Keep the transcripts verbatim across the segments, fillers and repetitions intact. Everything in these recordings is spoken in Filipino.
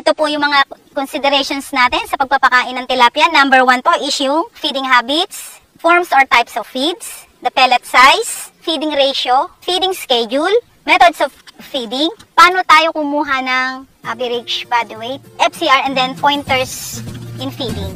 ito po yung mga considerations natin sa pagpapakain ng tilapia. Number one po is yung feeding habits, forms or types of feeds, the pellet size, feeding ratio, feeding schedule, methods of feeding, paano tayo kumuha ng average body weight, F C R, and then pointers in feeding.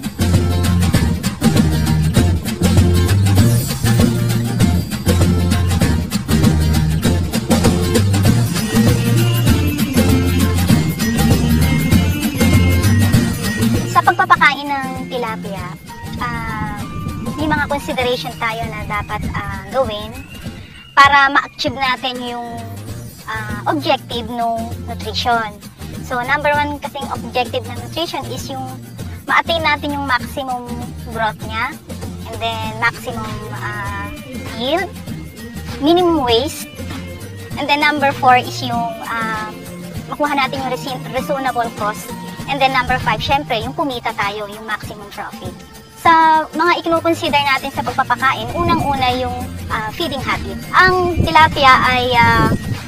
Sa pagpapakain ng tilapia, uh, may mga consideration tayo na dapat uh, gawin para ma-achieve natin yung uh, objective ng nutrition. So, number one kasing objective ng nutrition is yung ma-attain natin yung maximum growth niya, and then maximum uh, yield, minimum waste, and then number four is yung uh, makuha natin yung reasonable cost. And then number five, syempre, yung kumita tayo, yung maximum profit. Sa mga ikinukonsider natin sa pagpapakain, unang-una yung uh, feeding habit. Ang tilapia ay, uh,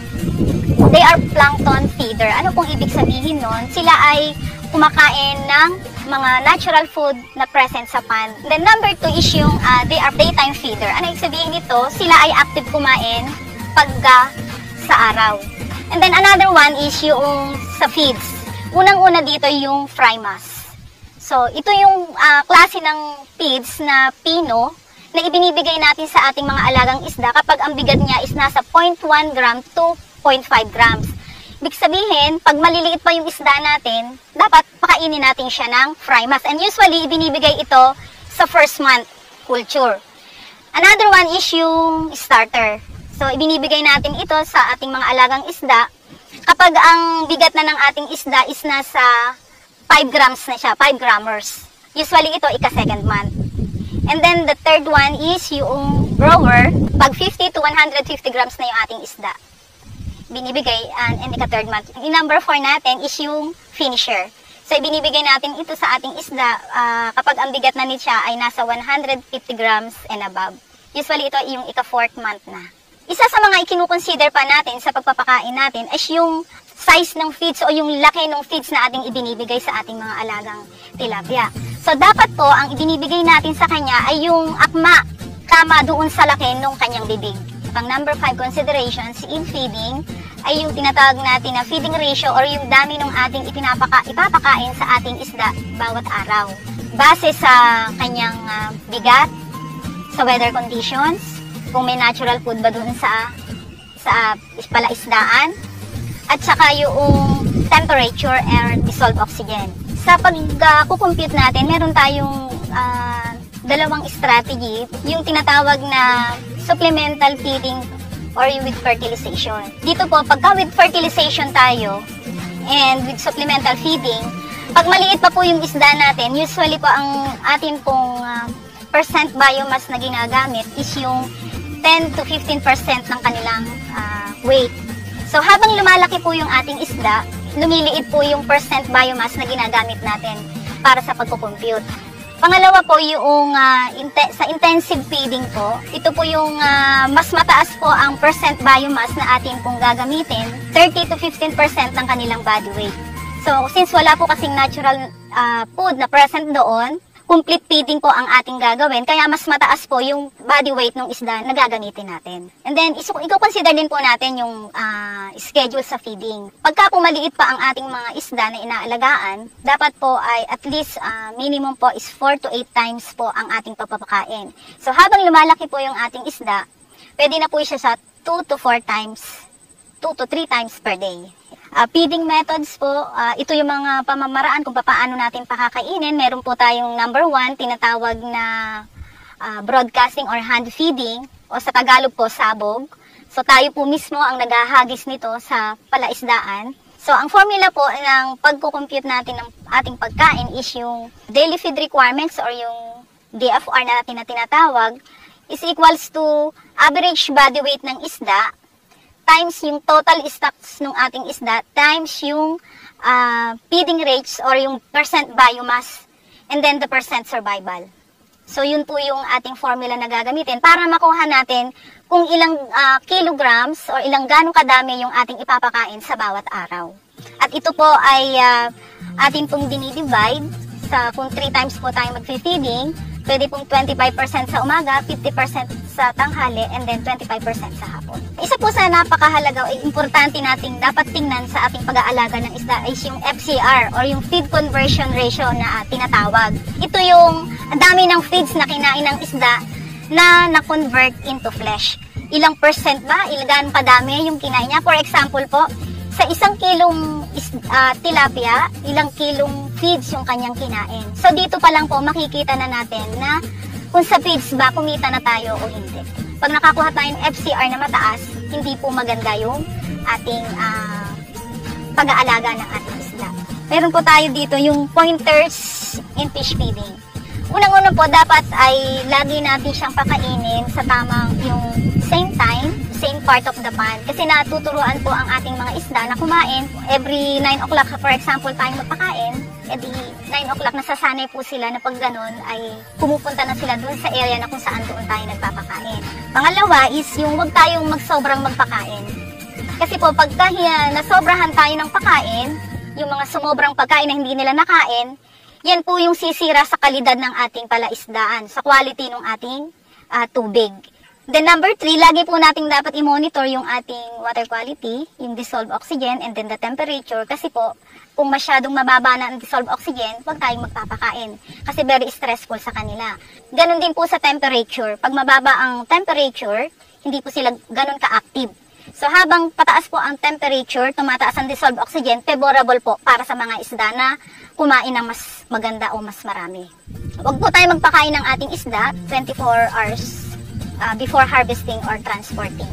they are plankton feeder. Ano pong ibig sabihin nun? Sila ay kumakain ng mga natural food na present sa pond. Then number two is yung uh, they are daytime feeder. Ano ibig sabihin nito? Sila ay active kumain pagka sa araw. And then another one is yung sa feeds. Unang-una dito yung fry mass. So, ito yung uh, klase ng feeds na pino na ibinibigay natin sa ating mga alagang isda kapag ang bigat niya is nasa zero point one gram to zero point five grams. Ibig sabihin, pag maliliit pa yung isda natin, dapat pakainin natin siya ng fry mass. And usually, ibinibigay ito sa first month culture. Another one is yung starter. So, ibinibigay natin ito sa ating mga alagang isda kapag ang bigat na ng ating isda is nasa five grams na siya, five grammers. Usually ito ika-second month. And then the third one is yung grower, pag fifty to one hundred fifty grams na yung ating isda. Binibigay and, and ika-third month. Yung number four natin is yung finisher. So ibinibigay natin ito sa ating isda uh, kapag ang bigat na niya ay nasa one hundred fifty grams and above. Usually ito yung ika-fourth month na. Isa sa mga ikinukonsider pa natin sa pagpapakain natin is yung size ng feeds o yung laki ng feeds na ating ibinibigay sa ating mga alagang tilapia. So, dapat po, ang ibinibigay natin sa kanya ay yung akma, kama doon sa laki ng kanyang bibig. Pang number five considerations in feeding ay yung tinatawag natin na feeding ratio or yung dami ng ating ipinapaka, ipapakain sa ating isda bawat araw. Base sa kanyang uh, bigat, sa weather conditions, kung may natural food ba doon sa sa palaisdaan, at saka yung temperature and dissolved oxygen. Sa pag-compute uh, natin, meron tayong uh, dalawang strategy, yung tinatawag na supplemental feeding or yung with fertilization. Dito po, pagka with fertilization tayo and with supplemental feeding, pag maliit pa po yung isda natin, usually po ang atin pong uh, percent biomass na ginagamit is yung ten to fifteen percent ng kanilang uh, weight. So habang lumalaki po yung ating isda, lumiliit po yung percent biomass na ginagamit natin para sa pagko-compute. Pangalawa po yung uh, inte sa intensive feeding po, ito po yung uh, mas mataas po ang percent biomass na atin pong gagamitin, thirty to fifteen percent ng kanilang body weight. So since wala po kasing natural uh, food na present doon, complete feeding po ang ating gagawin, kaya mas mataas po yung body weight ng isda na gagamitin natin. And then, i-consider din po natin yung uh, schedule sa feeding. Pagka po maliit pa ang ating mga isda na inaalagaan, dapat po ay at least uh, minimum po is four to eight times po ang ating pagpapakain. So, habang lumalaki po yung ating isda, pwede na po siya sa two to four times, two to three times per day. Uh, feeding methods po, uh, ito yung mga pamamaraan kung paano natin pakakainin. Meron po tayong number one, tinatawag na uh, broadcasting or hand feeding, o sa Tagalog po, sabog. So tayo po mismo ang naghahagis nito sa palaisdaan. So ang formula po ng pagko-compute natin ng ating pagkain is yung daily feed requirements or yung D F R na natin na tinatawag is equals to average body weight ng isda times yung total stocks ng ating isda, times yung uh, feeding rates or yung percent biomass, and then the percent survival. So, yun po yung ating formula na gagamitin para makuha natin kung ilang uh, kilograms or ilang ganong kadami yung ating ipapakain sa bawat araw. At ito po ay uh, atin pong dinidivide sa kung three times po tayo mag-feeding, pwede pong twenty-five percent sa umaga, fifty percent sa tanghali, and then twenty-five percent sa hapon. Isa po sa napakahalaga o importante nating dapat tingnan sa ating pag-aalaga ng isda is yung F C R or yung feed conversion ratio na uh, tinatawag. Ito yung ang dami ng feeds na kinain ng isda na na-convert into flesh. Ilang percent ba? Ilan kadami yung kinain niya? For example po, sa isang kilong uh, tilapia, ilang kilong feeds yung kanyang kinain. So dito pa lang po makikita na natin na kung sa feeds ba kumita na tayo o hindi. Pag nakakuha tayo ng F C R na mataas, hindi po maganda yung ating uh, pag-aalaga ng ating isda. Meron po tayo dito yung pointers in fish feeding. Unang-una po, dapat ay lagi natin siyang pakainin sa tamang yung same time, same part of the pond. Kasi natuturuan po ang ating mga isda na kumain. Every nine o'clock, for example, tayong magpakain, edi nine o'clock nasasanay po sila na pag ganun ay pumupunta na sila dun sa area na kung saan doon tayo nagpapakain. Pangalawa is yung huwag tayong magsobrang magpakain. Kasi po, pagka nasobrahan tayo ng pagkain, yung mga sumobrang pagkain na hindi nila nakain, yan po yung sisira sa kalidad ng ating palaisdaan, sa quality ng ating uh, tubig. Then number three, lagi po nating dapat i-monitor yung ating water quality, yung dissolved oxygen, and then the temperature. Kasi po, kung masyadong mababa na ang dissolved oxygen, huwag tayong magpapakain. Kasi very stressful sa kanila. Ganon din po sa temperature. Pag mababa ang temperature, hindi po sila ganon ka-active. So habang pataas po ang temperature, tumataas ang dissolved oxygen, favorable po para sa mga isda na kumain ng mas maganda o mas marami. Huwag po tayo magpakain ng ating isda twenty-four hours uh, before harvesting or transporting.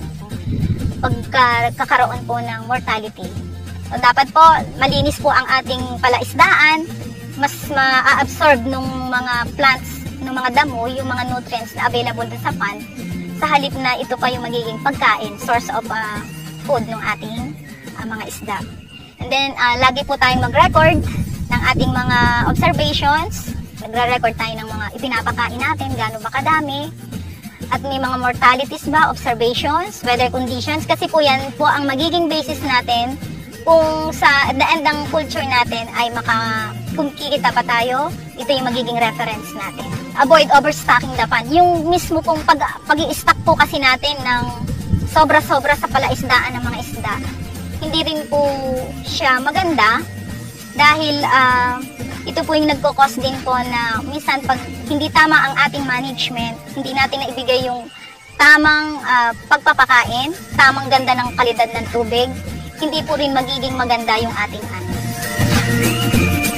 Pagkakaroon po ng mortality. So dapat po malinis po ang ating palaisdaan, mas ma-absorb ng mga plants, ng mga damo, yung mga nutrients na available dun sa pond, sa halip na ito pa yung magiging pagkain, source of uh, food ng ating uh, mga isda. And then, uh, lagi po tayong mag-record ng ating mga observations. Nagre-record tayo ng mga ipinapakain natin, gaano ba kadami. At may mga mortalities ba, observations, weather conditions. Kasi po yan po ang magiging basis natin kung sa the end ng culture natin ay maka, kung kikita pa tayo, ito yung magiging reference natin. Avoid overstocking the pond. Yung mismo pong pag, pag-i-stock po kasi natin ng sobra-sobra sa palaisdaan ng mga isda, hindi rin po siya maganda dahil uh, ito po yung nagkukos din po na minsan pag hindi tama ang ating management, hindi natin naibigay yung tamang uh, pagpapakain, tamang ganda ng kalidad ng tubig, hindi po rin magiging maganda yung ating ano.